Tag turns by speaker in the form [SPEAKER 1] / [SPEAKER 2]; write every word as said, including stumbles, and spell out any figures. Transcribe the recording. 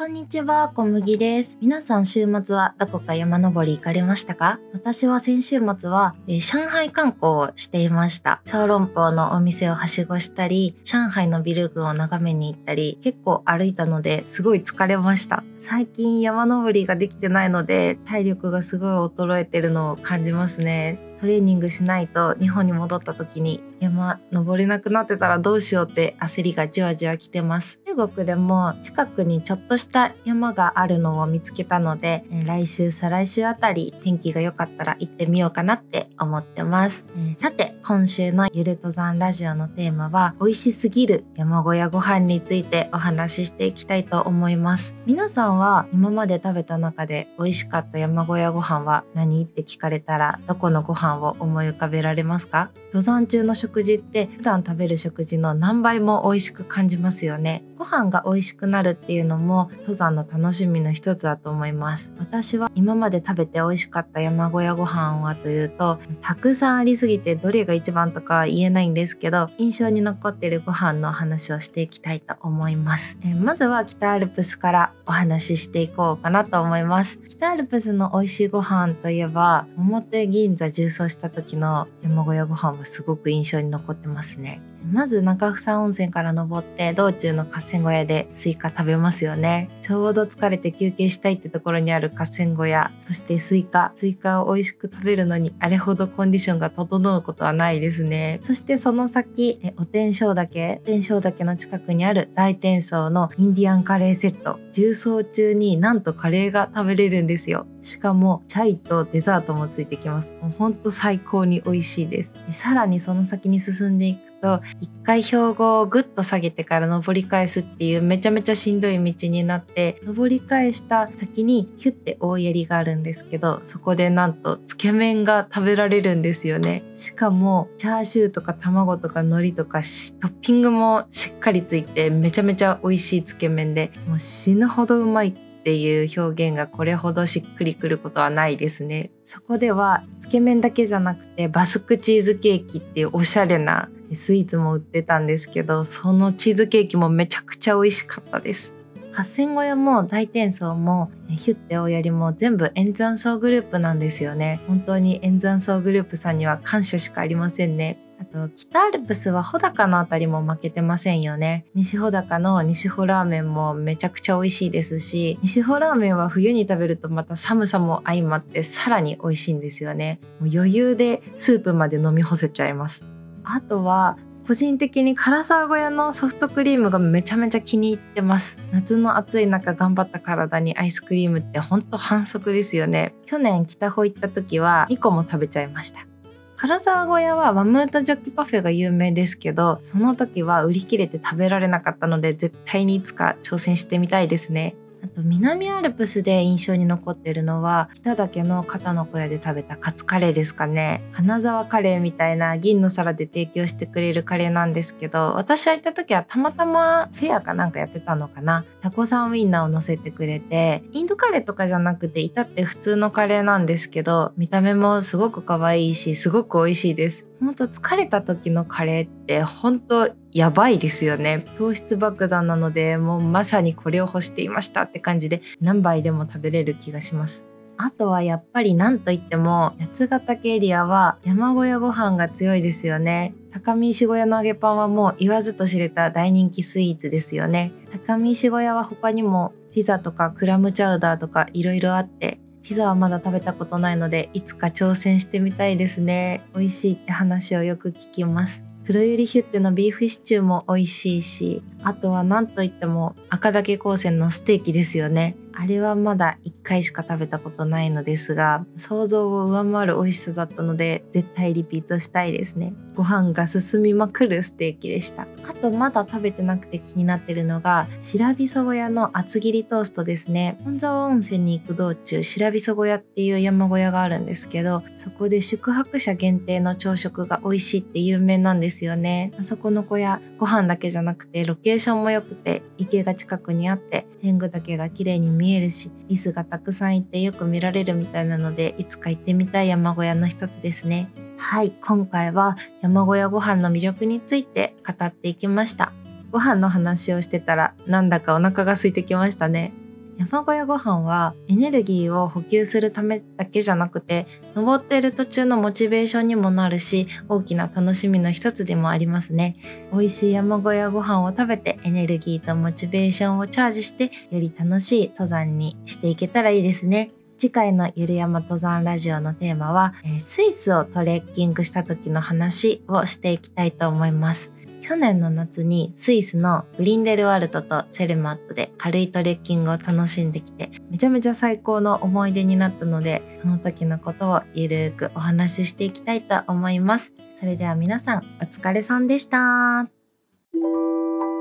[SPEAKER 1] こんにちは、小麦です。皆さん週末はどこか山登り行かれましたか？私は先週末は、えー、上海観光をしていました。小籠包のお店をはしごしたり、上海のビル群を眺めに行ったり、結構歩いたのですごい疲れました。最近山登りができてないので体力がすごい衰えてるのを感じますね。トレーニングしないと日本に戻った時に山登れなくなってたらどうしようって焦りがじわじわ来てます。中国でも近くにちょっとした山があるのを見つけたので、来週再来週あたり天気が良かったら行ってみようかなって思ってます。えー、さて今週のゆる登山ラジオのテーマは美味しすぎる山小屋ご飯についてお話ししていきたいと思います。皆さんは今まで食べた中で美味しかった山小屋ご飯は何って聞かれたらどこのご飯を思い浮かべられますか？登山中の食事って普段食べる食事の何倍も美味しく感じますよね。ご飯が美味しくなるっていうのも登山の楽しみの一つだと思います。私は今まで食べて美味しかった山小屋ご飯はというと、たくさんありすぎてどれが一番とかは言えないんですけど、印象に残っているご飯の話をしていきたいと思います。えまずは北アルプスからお話ししていこうかなと思います。北アルプスの美味しいご飯といえば、表銀座縦走した時の山小屋ご飯はすごく印象に残ってますね。まず中草温泉から登って道中の河川小屋でスイカ食べますよね。ちょうど疲れて休憩したいってところにある河川小屋、そしてスイカスイカを美味しく食べるのにあれほどコンディションが整うことはないですね。そしてその先えお天正岳お天正岳の近くにある大天荘のインディアンカレーセット、縦走中になんとカレーが食べれるんですよ。しかもチャイとデザートもついてきます。もうほんと最高に美味しいです。でさらにその先に進んでいくと、一回標高をぐっと下げてから登り返すっていうめちゃめちゃしんどい道になって、登り返した先にヒュッて大槍があるんですけど、そこでなんとつけ麺が食べられるんですよね。しかもチャーシューとか卵とか海苔とかトッピングもしっかりついてめちゃめちゃ美味しいつけ麺で、もう死ぬほどうまいっていう表現がこれほどしっくりくることはないですね。そこではつけ麺だけじゃなくてバスクチーズケーキっていうおしゃれなスイーツも売ってたんですけど、そのチーズケーキもめちゃくちゃ美味しかったです。河川小屋も大天荘もヒュッて大槍も全部円山荘グループなんですよね。本当に円山荘グループさんには感謝しかありませんね。あと北アルプスは穂高のあたりも負けてませんよね。西穂高の西穂ラーメンもめちゃくちゃ美味しいですし、西穂ラーメンは冬に食べるとまた寒さも相まってさらに美味しいんですよね。もう余裕でスープまで飲み干せちゃいます。あとは個人的に唐沢小屋のソフトクリームがめちゃめちゃ気に入ってます。夏の暑い中頑張った体にアイスクリームってほんと反則ですよね。去年北穂行った時はにこも食べちゃいました。唐沢小屋はマムートジョッキパフェが有名ですけど、その時は売り切れて食べられなかったので絶対にいつか挑戦してみたいですね。あと南アルプスで印象に残っているのは北岳の肩の小屋で食べたカツカレーですかね。金沢カレーみたいな銀の皿で提供してくれるカレーなんですけど、私が行った時はたまたまフェアかなんかやってたのかな。タコさんウインナーを乗せてくれて、インドカレーとかじゃなくて至って普通のカレーなんですけど、見た目もすごく可愛いしすごく美味しいです。本当疲れた時のカレーって本当やばいですよね。糖質爆弾なので、もうまさにこれを欲していましたって感じで何杯でも食べれる気がします。あとはやっぱり何といっても八ヶ岳エリアは山小屋ご飯が強いですよね。高見石小屋の揚げパンはもう言わずと知れた大人気スイーツですよね。高見石小屋は他にもピザとかクラムチャウダーとかいろいろあって、ピザはまだ食べたことないのでいつか挑戦してみたいですね。美味しいって話をよく聞きます。黒百合ヒュッテのビーフシチューも美味しいし、あとは何といっても赤岳高専のステーキですよね。あれはまだいっかいしか食べたことないのですが、想像を上回る美味しさだったので絶対リピートしたいですね。ご飯が進みまくるステーキでした。あとまだ食べてなくて気になってるのが白びそ小屋の厚切りトーストですね。本沢温泉に行く道中、白びそ小屋っていう山小屋があるんですけど、そこで宿泊者限定の朝食が美味しいって有名なんですよね。あそこの小屋、ご飯だけじゃなくてロケーションも良くて、池が近くにあって天狗岳が綺麗に見えるし、リスがたくさんいてよく見られるみたいなので、いつか行ってみたい山小屋の一つですね。はい、今回は山小屋ご飯の魅力について語っていきました。ご飯の話をしてたらなんだかお腹が空いてきましたね。 山小屋ご飯はエネルギーを補給するためだけじゃなくて、登っている途中のモチベーションにもなるし、大きな楽しみの一つでもありますね。美味しい山小屋ご飯を食べてエネルギーとモチベーションをチャージして、より楽しい登山にしていけたらいいですね。次回のゆる山登山ラジオのテーマは、えースイスをトレッキングした時の話をしていきたいと思います。去年の夏にスイスのグリンデルワルトとツェルマットで軽いトレッキングを楽しんできて、めちゃめちゃ最高の思い出になったので、その時のことをゆるーくお話ししていきたいと思います。それでは皆さんお疲れさんでした。